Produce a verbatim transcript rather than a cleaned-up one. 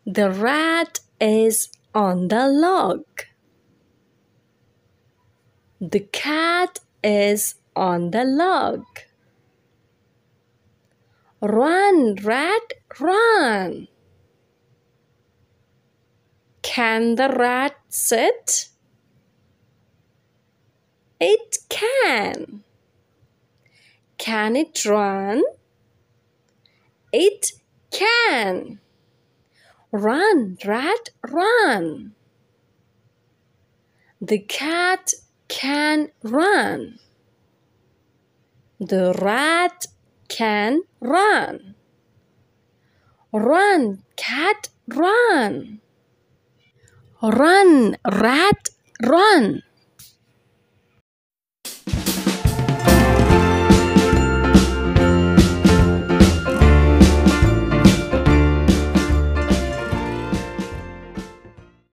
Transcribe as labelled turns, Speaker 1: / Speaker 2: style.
Speaker 1: The rat is on the log. The cat is on the log. Run, rat, run. Can the rat sit? It can. Can it run? It can. Run, rat, run. The cat can run. The rat can run. Run, cat, run. Run, rat, run.